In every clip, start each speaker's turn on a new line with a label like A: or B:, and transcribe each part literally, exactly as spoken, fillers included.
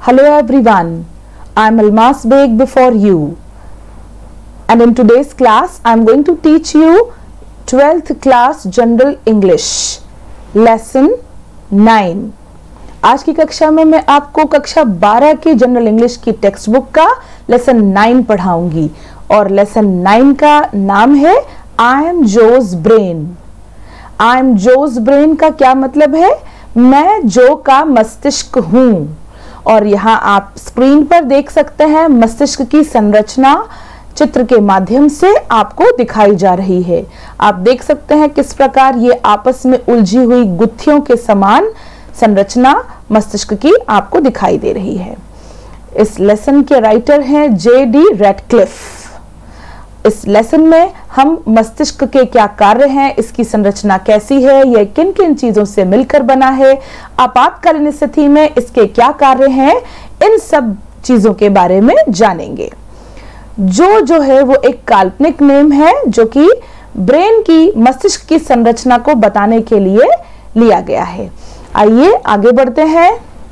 A: Hello everyone, I am Almas Beg before you, and in today's class I am going to teach you twelfth class General English Lesson nine. आज की कक्षा में मैं आपको कक्षा बारह की जनरल इंग्लिश की टेक्स्ट बुक का लेसन नाइन पढ़ाऊंगी और लेसन नाइन का नाम है I am Joe's brain. I am Joe's brain का क्या मतलब है? मैं जो का मस्तिष्क हूं। और यहाँ आप स्क्रीन पर देख सकते हैं मस्तिष्क की संरचना चित्र के माध्यम से आपको दिखाई जा रही है। आप देख सकते हैं किस प्रकार ये आपस में उलझी हुई गुत्थियों के समान संरचना मस्तिष्क की आपको दिखाई दे रही है। इस लेसन के राइटर हैं जे डी रैटक्लिफ। इस लेसन में हम मस्तिष्क के क्या कार्य हैं, इसकी संरचना कैसी है, यह किन किन चीजों से मिलकर बना है, आपातकालीन स्थिति में इसके क्या कार्य हैं, इन सब चीजों के बारे में जानेंगे। जो जो है वो एक काल्पनिक नेम है जो कि ब्रेन की मस्तिष्क की संरचना को बताने के लिए लिया गया है। आइए आगे बढ़ते हैं।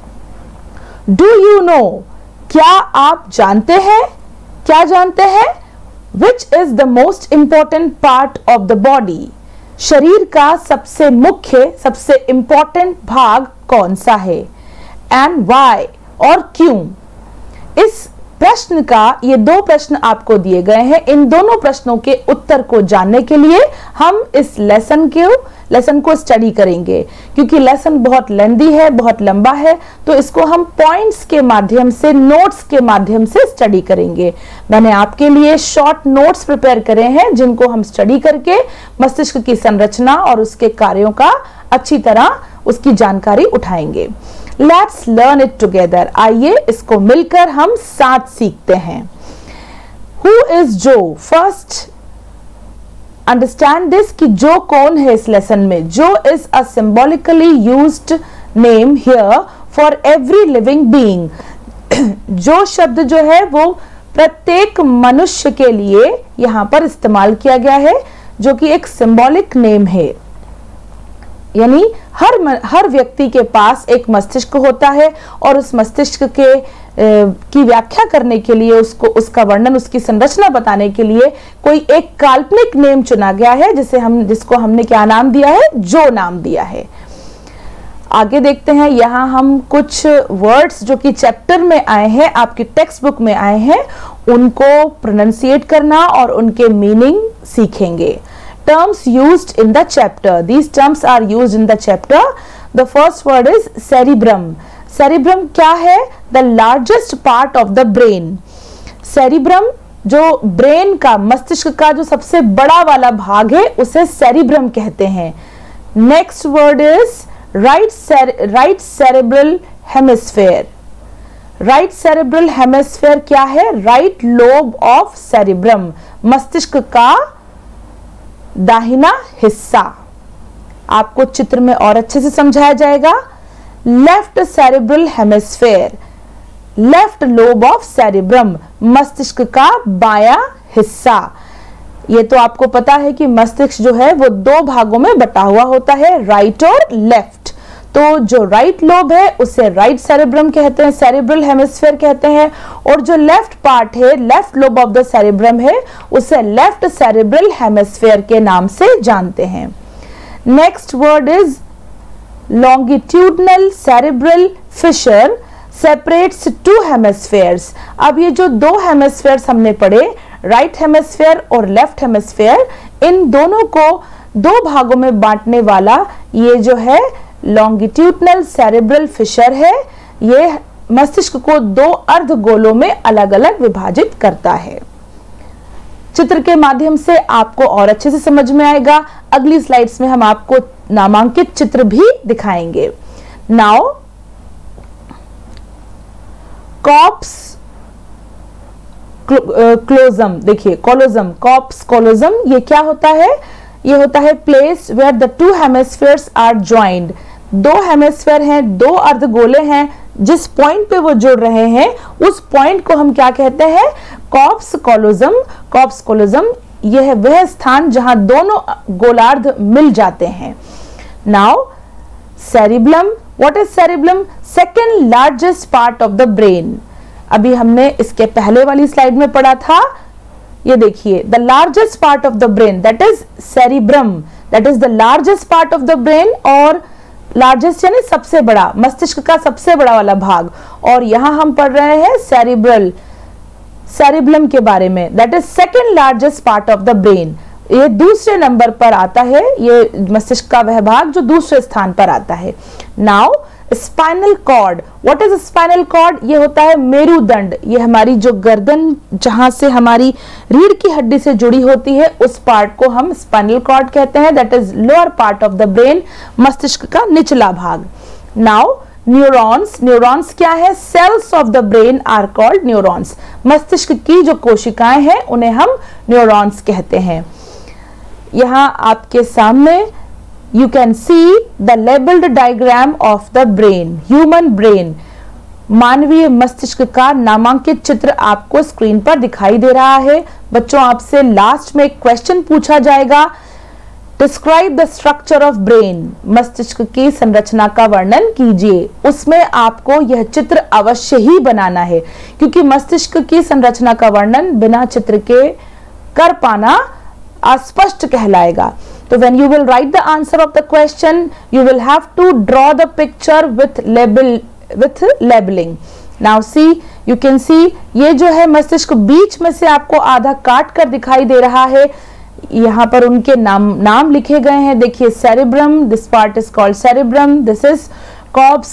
A: डू यू नो, क्या आप जानते हैं? क्या जानते हैं? Which is the most important part of the body? शरीर का सबसे मुख्य सबसे इंपॉर्टेंट भाग कौन सा है? And why, और क्यों? इस प्रश्न का, ये दो प्रश्न आपको दिए गए हैं। इन दोनों प्रश्नों के उत्तर को जानने के लिए हम इस लेसन के लेसन को स्टडी करेंगे। क्योंकि लेसन बहुत लेंदी है, बहुत लंबा है, तो इसको हम पॉइंट्स के माध्यम से, नोट्स के माध्यम से स्टडी करेंगे। मैंने आपके लिए शॉर्ट नोट्स प्रिपेयर करे हैं जिनको हम स्टडी करके मस्तिष्क की संरचना और उसके कार्यों का अच्छी तरह उसकी जानकारी उठाएंगे। Let's learn it together. आइए इसको मिलकर हम साथ सीखते हैं। Who is Joe? First understand this कि जो कौन है इस लेसन में। Joe is a symbolically used name here for every living being. Joe शब्द जो है वो प्रत्येक मनुष्य के लिए यहां पर इस्तेमाल किया गया है, जो कि एक सिंबॉलिक नेम है। यानी हर हर व्यक्ति के पास एक मस्तिष्क होता है और उस मस्तिष्क के ए, की व्याख्या करने के लिए, उसको उसका वर्णन, उसकी संरचना बताने के लिए कोई एक काल्पनिक नेम चुना गया है, जिसे हम जिसको हमने क्या नाम दिया है? जो नाम दिया है। आगे देखते हैं। यहाँ हम कुछ वर्ड्स जो कि चैप्टर में आए हैं, आपकी टेक्स्ट बुक में आए हैं, उनको प्रोनाउंसिएट करना और उनके मीनिंग सीखेंगे। Terms used in the chapter. These terms are used in the chapter. The first word is cerebrum. Cerebrum क्या है? The largest part of the brain. Cerebrum जो ब्रेन का, मस्तिष्क का जो सबसे बड़ा वाला भाग है, उसे cerebrum कहते हैं। Next word is right right cerebral hemisphere. Right cerebral hemisphere क्या है? Right lobe of cerebrum. मस्तिष्क का दाहिना हिस्सा। आपको चित्र में और अच्छे से समझाया जाएगा। Left cerebral hemisphere, left lobe of cerebrum, मस्तिष्क का बायां हिस्सा। ये तो आपको पता है कि मस्तिष्क जो है वो दो भागों में बटा हुआ होता है, राइट और लेफ्ट। तो जो राइट लोब है उसे राइट सेरेब्रम कहते हैं, सेरेब्रल हेमिस्फेयर कहते हैं, और जो लेफ्ट पार्ट है, left lobe of the cerebrum है, उसे लेफ्ट सेरेब्रल हेमिस्फेयर के नाम से जानते हैं। Next word is longitudinal cerebral fissure separates two hemispheres. अब ये जो दो हेमिस्फेयर्स हमने पढ़े, राइट हेमिस्फेयर और लेफ्ट हेमिस्फेयर, इन दोनों को दो भागों में बांटने वाला ये जो है लॉन्गिट्यूडनल सेरेब्रल फिशर है। ये मस्तिष्क को दो अर्धगोलों में अलग अलग विभाजित करता है। चित्र के माध्यम से आपको और अच्छे से समझ में आएगा। अगली स्लाइड्स में हम आपको नामांकित चित्र भी दिखाएंगे। नाउ कॉर्प्स क्लोजम, देखिए कोलोजम, कॉर्प्स कोलोजम, ये क्या होता है? ये होता है place where the two hemispheres are joined. दो हेमिस्फेयर हैं, दो अर्धगोले हैं, जिस पॉइंट पे वो जुड़ रहे हैं उस पॉइंट को हम क्या कहते हैं? कॉर्प्स कोलोजम। कॉर्प्स कोलोजम यह है वह स्थान जहां दोनों गोलार्ध मिल जाते हैं। Now cerebellum, what is cerebellum? Second largest part of the brain. अभी हमने इसके पहले वाली स्लाइड में पढ़ा था, ये देखिए, the largest part of the brain that is cerebrum, that is the largest part of the brain, और लार्जेस्ट यानी सबसे बड़ा, मस्तिष्क का सबसे बड़ा वाला भाग। और यहां हम पढ़ रहे हैं सेरिब्रल, सेरिब्लम के बारे में, that is second largest part of the brain. ये दूसरे नंबर पर आता है, ये मस्तिष्क का वह भाग जो दूसरे स्थान पर आता है। Now spinal cord, what is spinal cord? ये होता है मेरुदंड, ये हमारी जो गर्दन, जहां से हमारी रीढ़ की हड्डी से जुड़ी होती है, उस पार्ट को हम स्पाइनल कॉर्ड कहते हैं, that is lower part of the brain, मस्तिष्क का निचला भाग। नाउ न्यूरॉन्स, न्यूरॉन्स क्या है? Cells of the brain are called neurons. मस्तिष्क की जो कोशिकाएं हैं उन्हें हम न्यूरॉन्स कहते हैं। यहां आपके सामने you can see the labeled diagram of the brain, human brain, मानवीय मस्तिष्क का नामांकित चित्र आपको स्क्रीन पर दिखाई दे रहा है। बच्चों, आपसे लास्ट में एक क्वेश्चन पूछा जाएगा, describe the structure of brain, मस्तिष्क की संरचना का वर्णन कीजिए। उसमें आपको यह चित्र अवश्य ही बनाना है, क्योंकि मस्तिष्क की संरचना का वर्णन बिना चित्र के कर पाना अस्पष्ट कहलाएगा। So when you will write the answer of the question, you will have to draw the picture with label, with labeling. Now see, you can see ये जो है मस्तिष्क बीच में से आपको आधा काट कर दिखाई दे रहा है। यहाँ पर उनके नाम नाम लिखे गए हैं। देखिए, cerebrum, this part is called cerebrum, this is corpus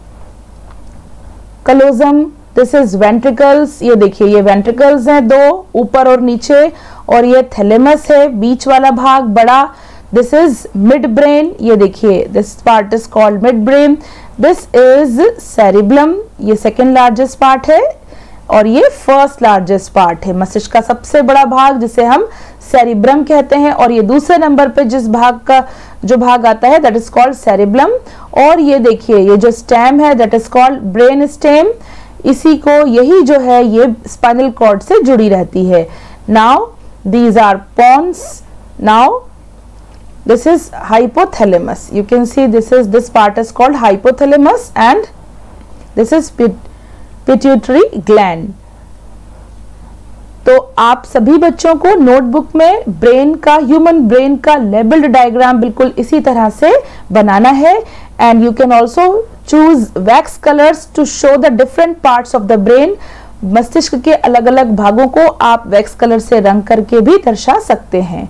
A: callosum, this is ventricles, ये देखिए ये ventricles हैं दो, ऊपर और नीचे, और ये थैलेमस है बीच वाला भाग बड़ा, दिस इज मिड ब्रेन, ये देखिए this part is called midbrain, this is cerebellum, ये सेकेंड लार्जेस्ट पार्ट है, और ये फर्स्ट लार्जेस्ट पार्ट है, मस्तिष्क का सबसे बड़ा भाग जिसे हम सेरिब्रम कहते हैं। और ये दूसरे नंबर पे जिस भाग का जो भाग आता है दैट इज कॉल्ड सेरिब्लम। और ये देखिए ये जो स्टेम है that is called brain stem, इसी को यही जो है ये स्पाइनल कॉर्ड से जुड़ी रहती है। Now these are pons. Now this is hypothalamus, you can see this is this part is called hypothalamus, and this is pit, pituitary gland. तो आप सभी बच्चों को नोटबुक में ब्रेन का, ह्यूमन ब्रेन का लेबल्ड डायग्राम बिल्कुल इसी तरह से बनाना है। And you can also choose wax colours to show the different parts of the brain. मस्तिष्क के अलग अलग भागों को आप वैक्स कलर से रंग करके भी दर्शा सकते हैं।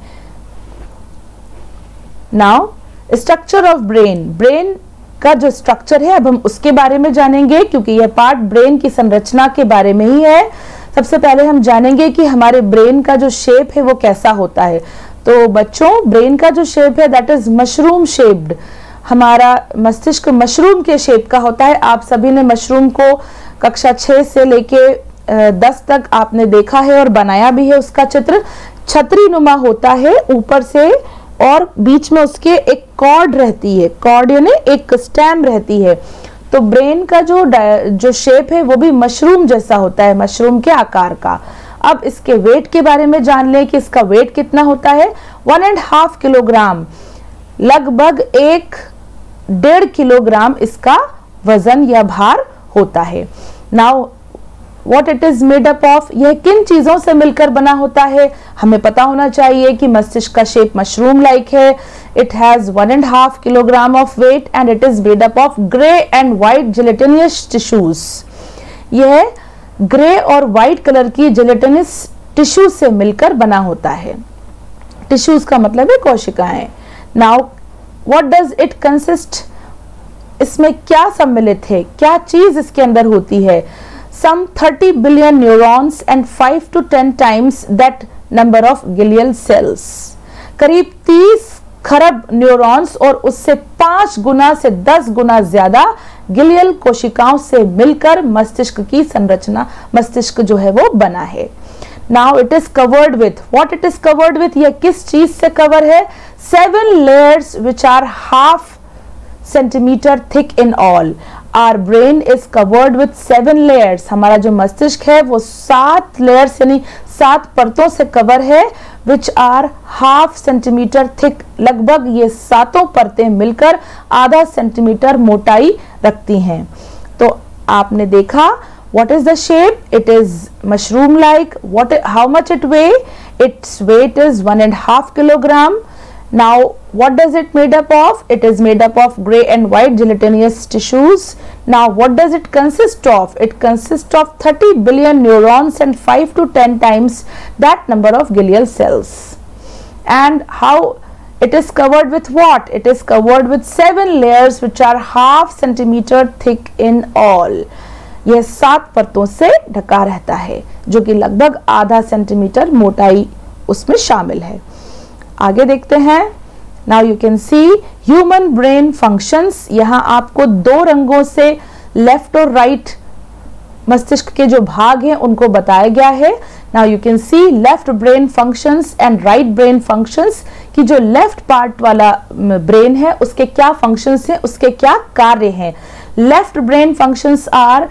A: Now structure of brain, brain का जो स्ट्रक्चर है अब हम उसके बारे में जानेंगे, क्योंकि यह पार्ट ब्रेन की संरचना के बारे में ही है। सबसे पहले हम जानेंगे कि हमारे ब्रेन का जो शेप है वो कैसा होता है। तो बच्चों, ब्रेन का जो शेप है दैट इज मशरूम शेप्ड। हमारा मस्तिष्क मशरूम के शेप का होता है। आप सभी ने मशरूम को कक्षा छह से लेके दस तक आपने देखा है और बनाया भी है। उसका चित्र छतरी नुमा होता है ऊपर से, और बीच में उसके एक कॉर्ड रहती है, कॉर्ड यानी एक स्टेम रहती है। तो ब्रेन का जो जो शेप है वो भी मशरूम जैसा होता है, मशरूम के आकार का। अब इसके वेट के बारे में जान लें कि इसका वेट कितना होता है। वन एंड हाफ किलोग्राम, लगभग एक डेढ़ किलोग्राम इसका वजन या भार होता है। Now what it is made up of, यह किन चीजों से मिलकर बना होता है। हमें पता होना चाहिए कि मस्तिष्क का शेप मशरूम लाइक है। It has one and half kilogram of weight and it is made up of grey and white gelatinous tissues. यह ग्रे और व्हाइट कलर की जेलेटिनस टिश्यू से मिलकर बना होता है। टिश्यूज का मतलब है कोशिकाएं। Now what does it consist, इसमें क्या सम्मिलित है, क्या चीज इसके अंदर होती है। Some thirty billion neurons and five to ten times that number of glial cells. करीब तीस खरब न्यूरॉन्स और उससे पांच गुना से दस गुना ज्यादा गिलियल कोशिकाओं से मिलकर मस्तिष्क की संरचना, मस्तिष्क जो है वो बना है। Now it is covered with, what it is covered with, यह किस चीज से कवर है। Seven layers which are half centimetre thick in all. Our brain is covered with seven layers, हमारा जो मस्तिष्क है वो सात लेयर्स यानी सात परतों से कवर है, which are half centimetre thick, लगभग ये सातों परतें मिलकर आधा सेंटीमीटर मोटाई रखती हैं। तो आपने देखा what is the shape, it is mushroom like, what how much it weigh, its weight is one and a half kilogram. Now what does it made up of, it is made up of gray and white gelatinous tissues. Now what does it consist of, it consists of thirty billion neurons and five to ten times that number of glial cells. And how it is covered with what, it is covered with seven layers which are half centimeter thick in all. यह सात परतों से ढका रहता है जो कि लगभग आधा सेंटीमीटर मोटाई उसमें शामिल है। आगे देखते हैं। Now you can see human brain functions, यहाँ आपको दो रंगों से लेफ्ट और राइट मस्तिष्क के जो भाग हैं उनको बताया गया है। Now you can see left brain functions and right brain functions, कि जो लेफ्ट पार्ट वाला ब्रेन है उसके क्या फंक्शंस हैं, उसके क्या कार्य हैं। Left brain functions are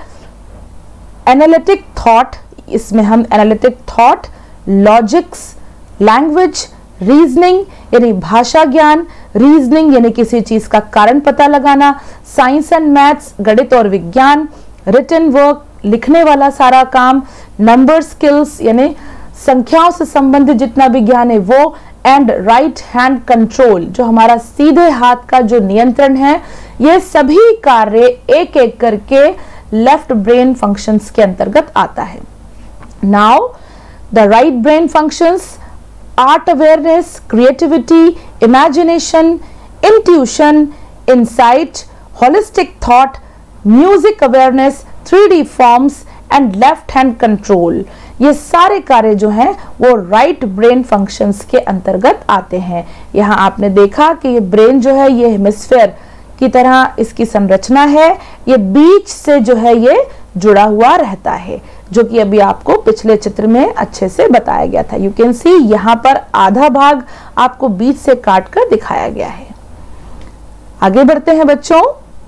A: analytic thought, इसमें हम analytic thought, logics, language, reasoning यानी भाषा ज्ञान, रीजनिंग यानी किसी चीज का कारण पता लगाना, साइंस एंड मैथ्स गणित और विज्ञान, रिटन वर्क लिखने वाला सारा काम, नंबर स्किल्स यानी संख्याओं से संबंधित जितना भी ज्ञान है वो, एंड राइट हैंड कंट्रोल जो हमारा सीधे हाथ का जो नियंत्रण है, ये सभी कार्य एक एक करके लेफ्ट ब्रेन फंक्शंस के अंतर्गत आता है। Now the right brain functions, art awareness, creativity, imagination, intuition, insight, holistic thought, music awareness, three D forms and left hand control, ये सारे कार्य जो हैं वो राइट ब्रेन फंक्शंस के अंतर्गत आते हैं। यहाँ आपने देखा कि ये ब्रेन जो है ये हेमिस्फीयर की तरह इसकी संरचना है, ये बीच से जो है ये जुड़ा हुआ रहता है, जो कि अभी आपको पिछले चित्र में अच्छे से बताया गया था। यू कैन सी यहाँ पर आधा भाग आपको बीच से काट कर दिखाया गया है। आगे बढ़ते हैं बच्चों।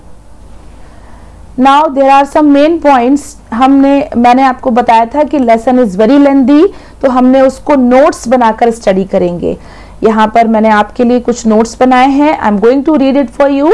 A: Now there are some main points, हमने मैंने आपको बताया था कि लेसन इज वेरी लेंथी, तो हमने उसको नोट्स बनाकर स्टडी करेंगे। यहाँ पर मैंने आपके लिए कुछ नोट्स बनाए हैं, I am going to read it for you.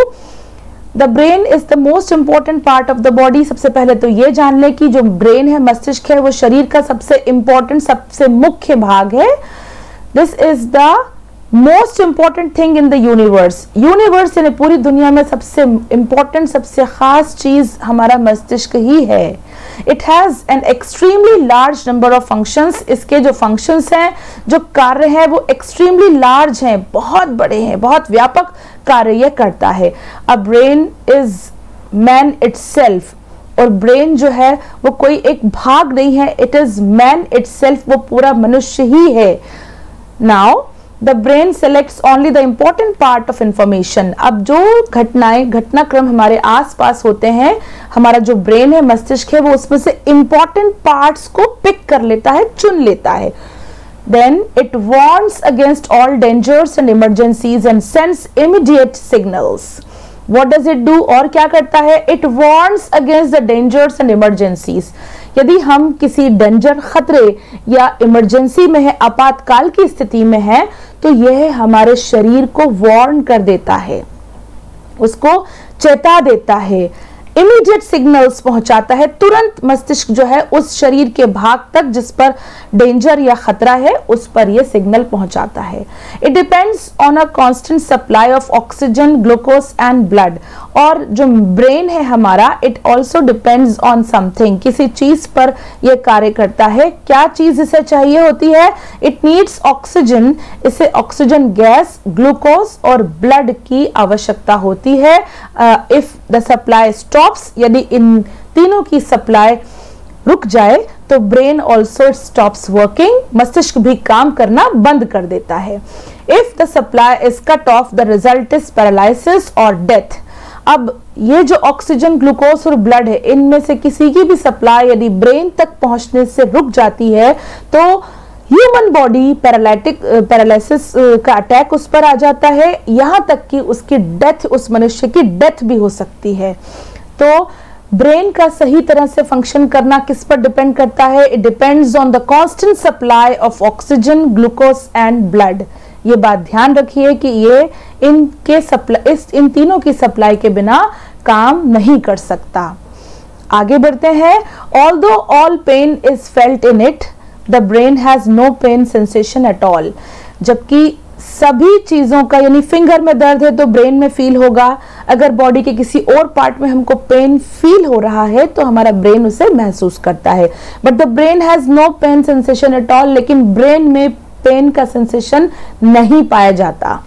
A: The brain is the most important part of the body. सबसे पहले तो ये जान ले कि जो ब्रेन है, मस्तिष्क है, वो शरीर का सबसे इंपॉर्टेंट, सबसे मुख्य भाग है। This is the most important thing in the universe. Universe यानी पूरी दुनिया में सबसे इंपॉर्टेंट, सबसे खास चीज हमारा मस्तिष्क ही है। It has an extremely large number of functions. इसके जो फंक्शंस हैं, जो कार्य हैं, वो एक्सट्रीमली लार्ज हैं, बहुत बड़े हैं, बहुत व्यापक कार्य यह करता है। A brain is man itself, और ब्रेन जो है वो कोई एक भाग नहीं है, इट इज मैन इटसेल्फ, वो पूरा मनुष्य ही है। Now the brain selects only the important part of information. अब जो घटनाएं, घटनाक्रम हमारे आसपास होते हैं, हमारा जो ब्रेन है, मस्तिष्क है, वो उसमें से इंपॉर्टेंट पार्ट्स को पिक कर लेता है, चुन लेता है। Then it warns against all dangers and emergencies and sends immediate signals. What does it do, और क्या करता है? It warns against the dangers and emergencies. यदि हम किसी डेंजर, खतरे या इमरजेंसी में है, आपातकाल की स्थिति में है, तो यह हमारे शरीर को वार्न कर देता है, उसको चेता देता है, इमीडिएट सिग्नल्स पहुंचाता है। तुरंत मस्तिष्क जो है उस शरीर के भाग तक जिस पर डेंजर या खतरा है, उस पर यह सिग्नल पहुंचाता है। It depends on a constant supply of oxygen, glucose and blood. और जो ब्रेन है हमारा, it also depends on something, किसी चीज पर यह कार्य करता है। क्या चीज इसे चाहिए होती है? इट नीड्स ऑक्सीजन, इसे ऑक्सीजन गैस, ग्लूकोज और ब्लड की आवश्यकता होती है। इफ द सप्लाई स्टॉप, यदि इन तीनों की सप्लाई रुक जाए तो ब्रेन ऑल्सो स्टॉप्स वर्किंग, मस्तिष्क भी काम करना बंद कर देता है। If the supply is cut off, the result is paralysis और डेथ। अब ये जो ऑक्सीजन, ग्लूकोज और ब्लड है, इनमें से किसी की भी सप्लाई यदि ब्रेन तक पहुंचने से रुक जाती है तो ह्यूमन बॉडी पैरालिटिक पैरालिसिस का अटैक उस पर आ जाता है, यहां तक कि उसकी डेथ, उस मनुष्य की डेथ भी हो सकती है। तो ब्रेन का सही तरह से फंक्शन करना किस पर डिपेंड करता है? It depends on the constant supply of oxygen, glucose and blood. ये बात ध्यान रखिए कि ये इनके सप्लाई इस इन तीनों की सप्लाई के बिना काम नहीं कर सकता। आगे बढ़ते हैं। Although all pain is felt in it, the brain has no pain sensation at all. जबकि सभी चीजों का, यानी फिंगर में दर्द है तो ब्रेन में फील होगा, अगर बॉडी के किसी और पार्ट में हमको पेन फील हो रहा है तो हमारा ब्रेन उसे महसूस करता है। But the brain has no pain sensation at all, लेकिन ब्रेन में पेन का सेंसेशन नहीं पाया जाता।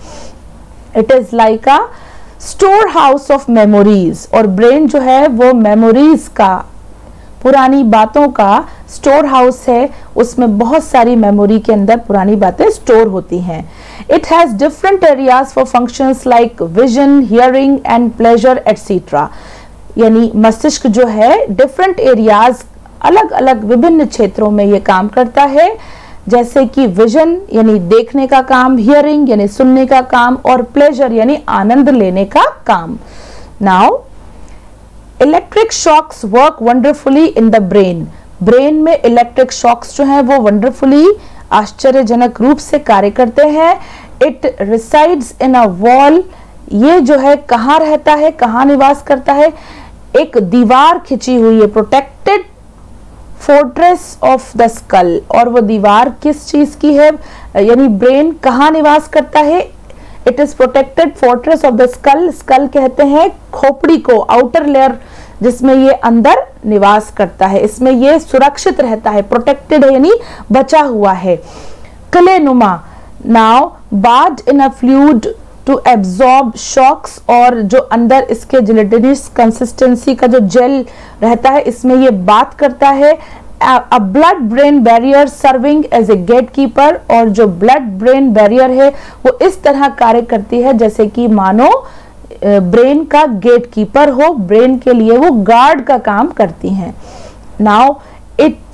A: It is like a storehouse of memories, और ब्रेन जो है वो मेमोरीज का, पुरानी बातों का स्टोर हाउस है। उसमें बहुत सारी मेमोरी के अंदर पुरानी बातें स्टोर होती हैं। It has different areas for functions like vision, hearing and pleasure etcetera. यानी मस्तिष्क जो है डिफरेंट एरियाज, अलग अलग विभिन्न क्षेत्रों में ये काम करता है, जैसे कि विजन यानी देखने का काम, हियरिंग यानी सुनने का काम, और प्लेजर यानी आनंद लेने का काम। Now electric shocks work wonderfully in the brain. Brain में इलेक्ट्रिक शॉक्स जो हैं वो वंडरफुली, आश्चर्यजनक रूप से कार्य करते हैं। It resides in a wall, ये जो है कहाँ रहता है, कहाँ निवास करता है? एक दीवार खिंची हुई है, protected fortress of the skull. और वो दीवार किस चीज की है, यानी ब्रेन कहाँ निवास करता है? It is protected fortress of the skull. Skull कहते हैं खोपड़ी को, आउटर लेयर जिसमें ये अंदर निवास करता है, इसमें ये सुरक्षित रहता है, प्रोटेक्टेड है यानी बचा हुआ है। क्लेनुमा, now bath in a fluid to absorb shocks, और जो अंदर इसके जिलेटिनस कंसिस्टेंसी का जो जेल रहता है इसमें ये बात करता है। A blood brain barrier serving as a gatekeeper, और जो ब्लड ब्रेन बैरियर है वो इस तरह कार्य करती है जैसे कि मानो ब्रेन का गेट कीपर हो, ब्रेन के लिए वो गार्ड का काम करती हैं। Now it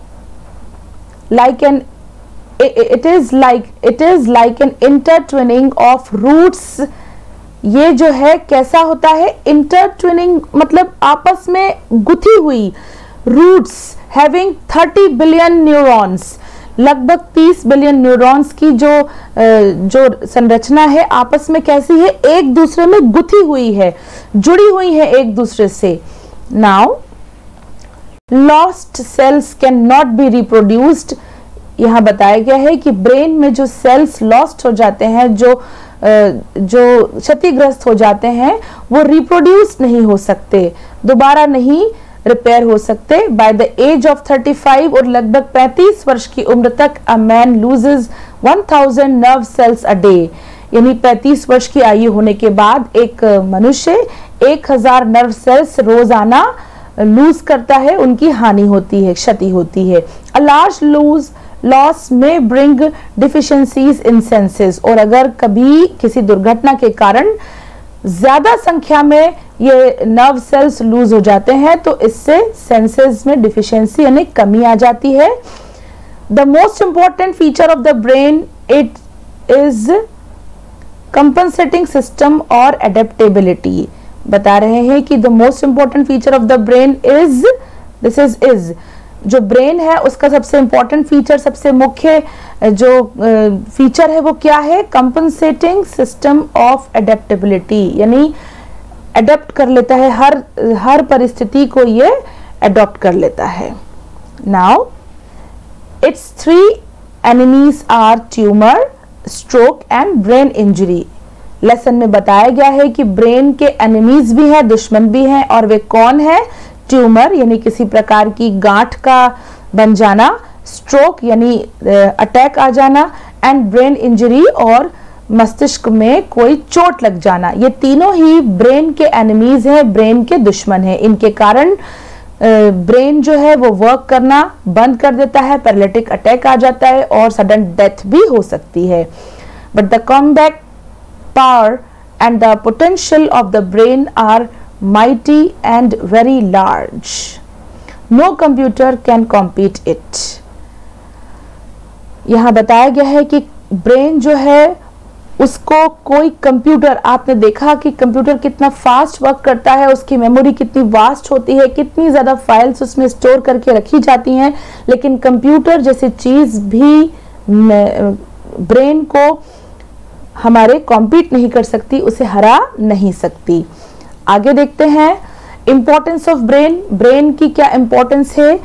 A: like an it is like it is like an intertwining of roots. ये जो है कैसा होता है? इंटरट्विनिंग मतलब आपस में गुथी हुई, roots having thirty billion neurons, लगभग तीस बिलियन न्यूरॉन्स की जो जो संरचना है आपस में कैसी है? एक दूसरे में गुथी हुई है, जुड़ी हुई है एक दूसरे से। Now lost cells can not be reproduced. यहां बताया गया है कि ब्रेन में जो सेल्स लॉस्ट हो जाते हैं, जो जो क्षतिग्रस्त हो जाते हैं, वो रिप्रोड्यूस नहीं हो सकते, दोबारा नहीं रिपेयर हो सकते। By the age of thirty five, और लगभग पैंतीस वर्ष की उम्र तक, a man loses one thousand nerve cells a day. यानी पैंतीस वर्ष की आयु होने के बाद एक मनुष्य एक हजार नर्व सेल्स रोजाना लूज करता है, उनकी हानि होती है, क्षति होती है। A large lose loss may bring deficiencies in senses, और अगर कभी किसी दुर्घटना के कारण ज्यादा संख्या में ये नर्व सेल्स लूज हो जाते हैं तो इससे सेंसेस में डिफिशियंसी यानी कमी आ जाती है। The most important feature of the brain, it is compensating system और एडेप्टेबिलिटी। बता रहे हैं कि the most important feature of the brain is, this is is जो ब्रेन है उसका सबसे इंपॉर्टेंट फीचर, सबसे मुख्य जो फीचर है वो क्या है? कंपनसेटिंग सिस्टम ऑफ एडेप्टेबिलिटी, यानी अडेप्ट कर लेता है, हर हर परिस्थिति को ये अडॉप्ट कर लेता है। Now its three enemies are tumour, stroke and brain injury. Lesson में बताया गया है कि ब्रेन के एनिमीज भी हैं, दुश्मन भी हैं, और वे कौन है? ट्यूमर यानी किसी प्रकार की गांठ का बन जाना, स्ट्रोक यानी अटैक आ जाना, एंड ब्रेन इंजरी और मस्तिष्क में कोई चोट लग जाना। ये तीनों ही ब्रेन के एनिमीज हैं, ब्रेन के दुश्मन हैं। इनके कारण ब्रेन जो है वो वर्क करना बंद कर देता है, पैरालिटिक अटैक आ जाता है और सडन डेथ भी हो सकती है। But the comeback power and the potential of the brain are mighty and very large. No computer can compete it. यहां बताया गया है कि ब्रेन जो है उसको कोई कंप्यूटर, आपने देखा कि कंप्यूटर कितना फास्ट वर्क करता है, उसकी मेमोरी कितनी वास्ट होती है, कितनी ज्यादा फाइल्स उसमें स्टोर करके रखी जाती हैं, लेकिन कंप्यूटर जैसी चीज भी ब्रेन को हमारे कॉम्पीट नहीं कर सकती, उसे हरा नहीं सकती। आगे देखते हैं इंपॉर्टेंस ऑफ ब्रेन। ब्रेन की क्या इंपॉर्टेंस है?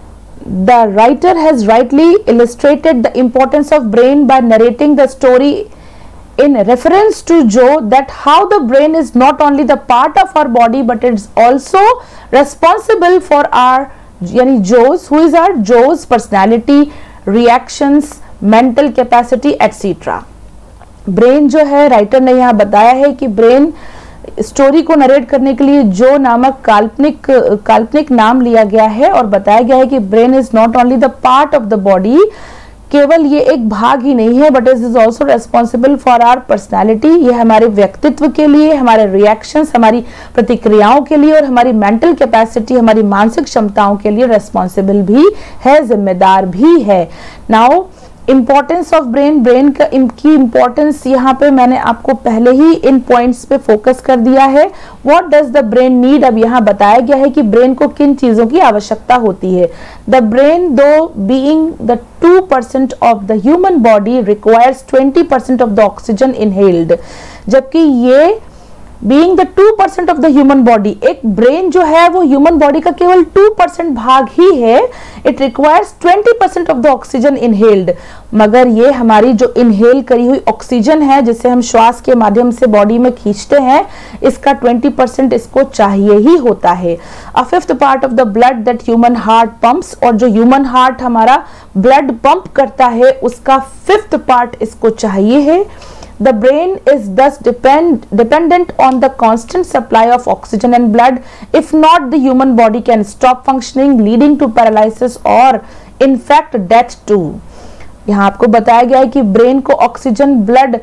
A: The writer has rightly illustrated the importance of brain by narrating the story in reference to Joe that how the brain is not only the part of our body but it's also responsible for our यानी Joe's who is our Joe's personality, reactions, mental capacity etc. Brain जो है, writer ने यहाँ बताया है कि brain story को narrate करने के लिए जो नामक काल्पनिक काल्पनिक नाम लिया गया है और बताया गया है कि brain is not only the part of the body, केवल ये एक भाग ही नहीं है, but it is also responsible for our personality, ये हमारे व्यक्तित्व के लिए, हमारे रिएक्शंस, हमारी प्रतिक्रियाओं के लिए और हमारी मेंटल कैपेसिटी, हमारी मानसिक क्षमताओं के लिए रेस्पॉन्सिबल भी है, जिम्मेदार भी है। Now importance of brain, brain का इनकी इंपॉर्टेंस यहाँ पे मैंने आपको पहले ही इन पॉइंट्स पे फोकस कर दिया है। What does the brain need, अब यहाँ बताया गया है कि ब्रेन को किन चीजों की आवश्यकता होती है। The brain though being the two percent of the human body requires twenty percent of the oxygen inhaled, जबकि ये being the two percent of the human body, एक ब्रेन जो है वो ह्यूमन बॉडी का केवल टू परसेंट भाग ही है, it requires twenty percent of the oxygen inhaled, मगर ये हमारी जो इनहेल करी हुई ऑक्सीजन है जिसे हम श्वास के माध्यम से बॉडी में खींचते हैं, इसका ट्वेंटी परसेंट इसको चाहिए ही होता है। A fifth part of the blood that human heart pumps, और जो ह्यूमन हार्ट हमारा ब्लड पंप करता है उसका फिफ्थ पार्ट इसको चाहिए है। The brain is thus depend, dependent on the constant supply of oxygen and blood. If not, the human body can stop functioning, leading to paralysis or in fact death too. यहाँ आपको बताया गया है कि brain को oxygen, blood,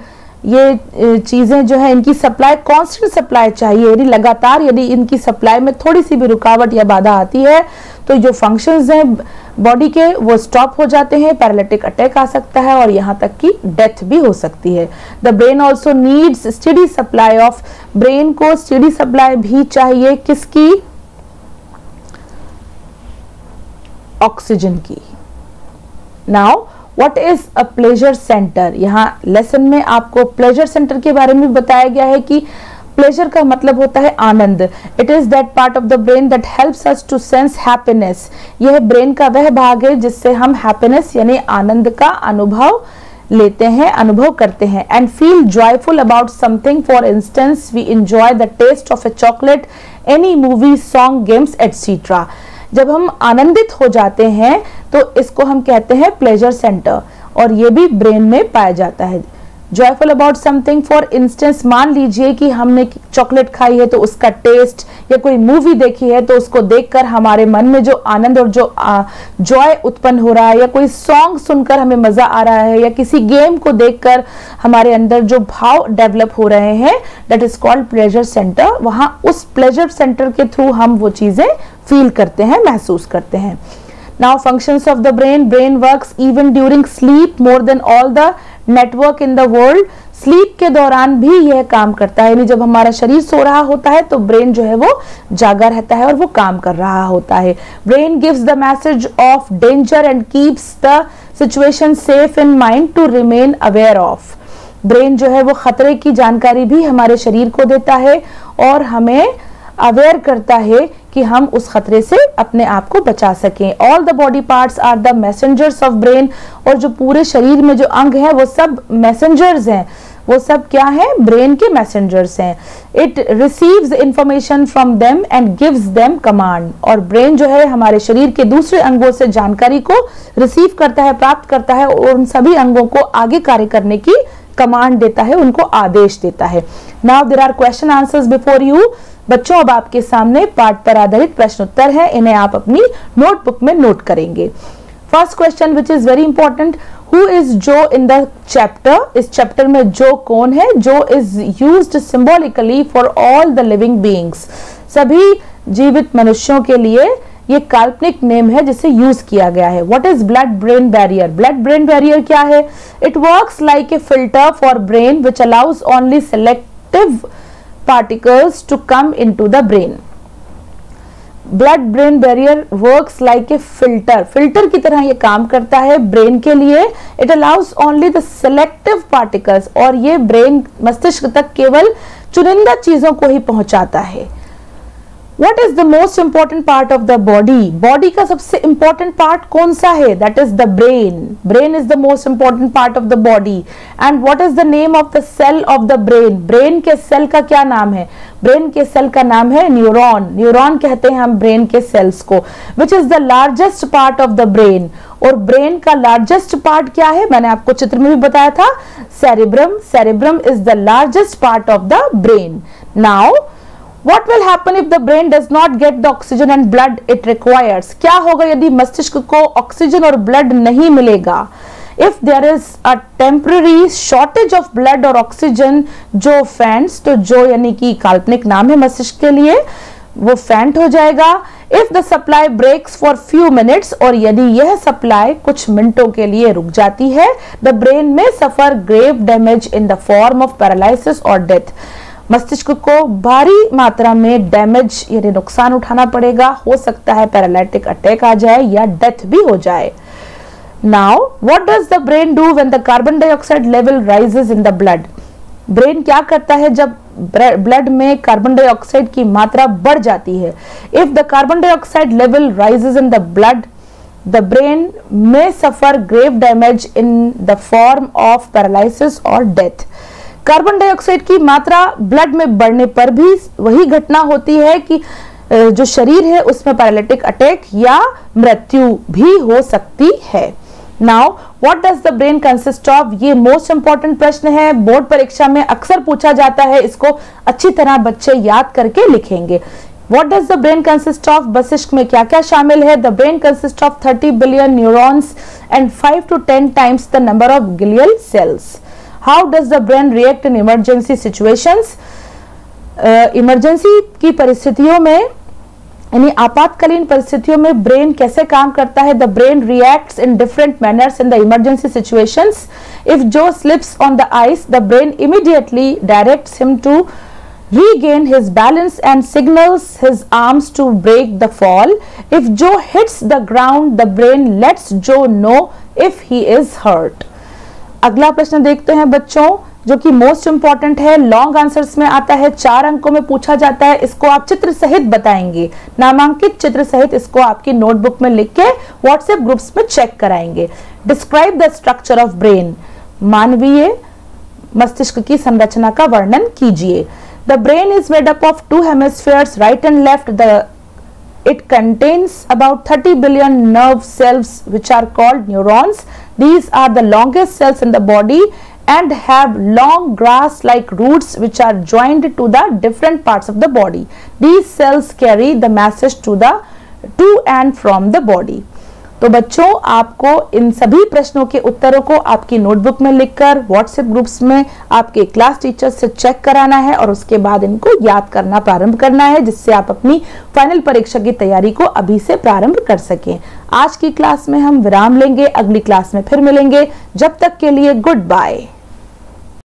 A: ये चीजें जो है इनकी सप्लाई कांस्टेंट सप्लाई चाहिए, यदि लगातार यदि इनकी सप्लाई में थोड़ी सी भी रुकावट या बाधा आती है तो जो फंक्शंस हैं बॉडी के वो स्टॉप हो जाते हैं, पैरालिटिक अटैक आ सकता है और यहाँ तक कि डेथ भी हो सकती है। The brain also needs steady supply of, brain को स्टेडी सप्लाई भी चाहिए किसकी? ऑक्सीजन की। Now what is a pleasure centre, यहाँ लेसन में आपको प्लेजर सेंटर के बारे में बताया गया है कि प्लेजर का मतलब होता है आनंद। It is that part of the brain that helps us to sense happiness, यह ब्रेन का वह भाग है जिससे हम हैप्पीनेस यानी आनंद का अनुभव लेते हैं, अनुभव करते हैं। And feel joyful about something, for instance we enjoy the taste of a chocolate, any movie, song, games etcetera. जब हम आनंदित हो जाते हैं तो इसको हम कहते हैं प्लेजर सेंटर, और ये भी ब्रेन में पाया जाता है। Joyful about something, for instance मान लीजिए कि हमने चॉकलेट खाई है तो उसका टेस्ट, या कोई मूवी देखी है तो उसको देखकर हमारे मन में जो आनंद और जो जॉय उत्पन्न हो रहा है, या कोई सॉन्ग सुनकर हमें मजा आ रहा है, या किसी गेम को देखकर हमारे अंदर जो भाव डेवलप हो रहे हैं, that is called pleasure centre. वहां उस प्लेजर सेंटर के थ्रू हम वो चीजें फील करते हैं, महसूस करते हैं। Now functions of the brain, brain works even during sleep more than all the network in the world. Sleep के दौरान भी यह काम करता है, यानी जब हमारा शरीर सो रहा होता है तो ब्रेन जो है वो जागा रहता है और वो काम कर रहा होता है। Brain gives the message of danger and keeps the situation safe in mind to remain aware of. Brain जो है वो खतरे की जानकारी भी हमारे शरीर को देता है और हमें अवेयर करता है कि हम उस खतरे से अपने आप को बचा सकें। All the body parts are the messengers of brain, और जो पूरे शरीर में जो अंग हैं वो सब मैसेंजर्स हैं, वो सब क्या है? ब्रेन के मैसेंजर्स हैं। It receives information from them and gives them command, और ब्रेन जो है हमारे शरीर के दूसरे अंगों से जानकारी को रिसीव करता है, प्राप्त करता है और उन सभी अंगों को आगे कार्य करने की कमांड देता है, उनको आदेश देता है। Now there are question answers before you. बच्चों अब आपके सामने पाठ पर आधारित प्रश्न उत्तर है, इन्हें आप अपनी नोटबुक में नोट करेंगे। First question which is very important, who is Joe in the chapter, इस चैप्टर में जो कौन है? Joe is used symbolically for all the living beings, सभी जीवित मनुष्यों के लिए ये काल्पनिक नेम है जिसे यूज किया गया है। What is blood brain barrier? Blood brain barrier क्या है? It works like a filter for brain which allows only selective particles to come into the brain. Blood brain barrier works like a filter, filter की तरह ये काम करता है brain के लिए। It allows only the selective particles, और ये ब्रेन मस्तिष्क तक केवल चुनिंदा चीजों को ही पहुंचाता है। What is the most important part of the body? Body का सबसे important part कौन सा है? That is the brain. Brain is the most important part of the body. And what is the name of the cell of the brain? Brain के cell का क्या नाम है? Brain के सेल का नाम है न्यूरॉन। न्यूरॉन कहते हैं हम ब्रेन के सेल्स को। Which is the largest part of the brain? और ब्रेन का लार्जेस्ट पार्ट क्या है? मैंने आपको चित्र में भी बताया था, cerebrum. Cerebrum is the largest part of the brain. Now What will happen if the brain does not get the oxygen and blood it requires? क्या होगा यदि मस्तिष्क को ऑक्सीजन और ब्लड नहीं मिलेगा? If there is a temporary shortage of blood or oxygen, जो faints, तो जो यानी कि काल्पनिक नाम है मस्तिष्क के लिए, वो faint हो जाएगा। If the supply breaks for few minutes, और यदि यह सप्लाई कुछ मिनटों के लिए रुक जाती है, the brain may suffer grave damage in the form of paralysis or death. मस्तिष्क को भारी मात्रा में डैमेज यानी नुकसान उठाना पड़ेगा, हो सकता है पैरालिटिक अटैक आ जाए या डेथ भी हो जाए। Now what does the brain do when the carbon dioxide level rises in the blood? Brain क्या करता है जब ब्लड में कार्बन डाइऑक्साइड की मात्रा बढ़ जाती है? If the carbon dioxide level rises in the blood, the brain may suffer grave damage in the form of paralysis और डेथ। कार्बन डाइऑक्साइड की मात्रा ब्लड में बढ़ने पर भी वही घटना होती है कि जो शरीर है उसमें पैरालिटिक अटैक या मृत्यु भी हो सकती है। Now what does the brain consist of? ये मोस्ट इंपॉर्टेंट प्रश्न है, बोर्ड परीक्षा में अक्सर पूछा जाता है, इसको अच्छी तरह बच्चे याद करके लिखेंगे। What does the brain consist of? मस्तिष्क में क्या क्या शामिल है? The brain consist of thirty billion neurons and five to ten times the number of glial cells. How does the brain react in emergency situations? Emergency uh, की परिस्थितियों में यानी आपातकालीन परिस्थितियों में ब्रेन कैसे काम करता है? The brain reacts in different manners in the emergency situations. If Joe slips on the ice, the brain immediately directs him to regain his balance and signals his arms to break the fall. If Joe hits the ground, the brain lets Joe know if he is hurt. अगला प्रश्न देखते हैं बच्चों, जो कि most important है, long answers में आता है, चार अंकों में पूछा जाता है। इसको आप चित्र सहित बताएंगे, नामांकित चित्र सहित इसको आपकी नोटबुक में लिख के व्हाट्सएप ग्रुप्स में चेक कराएंगे। Describe the structure of brain, मानवीय मस्तिष्क की संरचना का वर्णन कीजिए। The brain is made up of two hemispheres, right and left. The It contains about thirty billion nerve cells which are called neurons. These are the longest cells in the body and have long grass-like roots which are joined to the different parts of the body. These cells carry the message to the to and from the body. तो बच्चों, आपको इन सभी प्रश्नों के उत्तरों को आपकी notebook में लिखकर व्हाट्सएप ग्रुप्स में आपके क्लास टीचर से चेक कराना है और उसके बाद इनको याद करना प्रारंभ करना है, जिससे आप अपनी फाइनल परीक्षा की तैयारी को अभी से प्रारंभ कर सकें। आज की क्लास में हम विराम लेंगे, अगली क्लास में फिर मिलेंगे। जब तक के लिए गुड बाय।